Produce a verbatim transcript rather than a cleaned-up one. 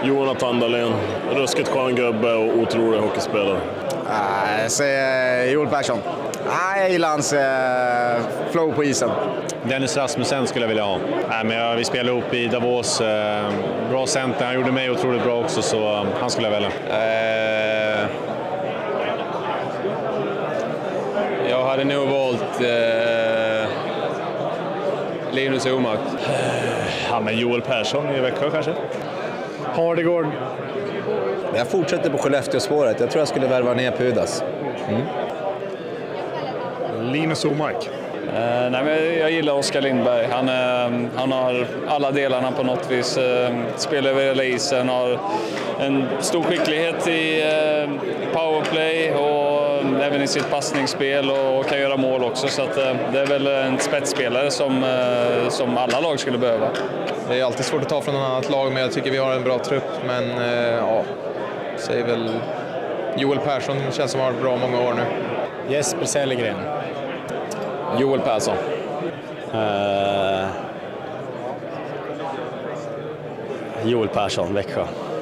Jonathan Dahlén. Ruskigt skön gubbe och otrolig hockeyspelare. Uh, jag säger Joel Persson. Ah, jag gillar hans eh, flow på isen. Dennis Rasmussen skulle jag vilja ha. Nej, men jag, vi spelade ihop i Davos. Eh, bra center. Han gjorde mig otroligt bra också, så eh, han skulle jag välja. Eh, jag hade nog valt eh, Linus Omark. Ja, men Joel Persson i Växjö kanske. Hardegård. Jag fortsätter på Skellefteå-spåret. Jag tror jag skulle värva ner Pudas. Mm. Linus Omark. Uh, nej, men jag gillar Oskar Lindberg. Han, uh, han har alla delarna på något vis. Uh, spelar över hela isen, har en stor skicklighet i uh, powerplay och uh, även i sitt passningsspel och kan göra mål också. Så att, uh, det är väl en spetsspelare som, uh, som alla lag skulle behöva. Det är alltid svårt att ta från något annat lag, men jag tycker vi har en bra trupp. Men uh, ja, säger väl Joel Persson, känns som har varit bra många år nu. Jesper Sellegren. Joel Persson. Uh, Joel Persson, Växjö.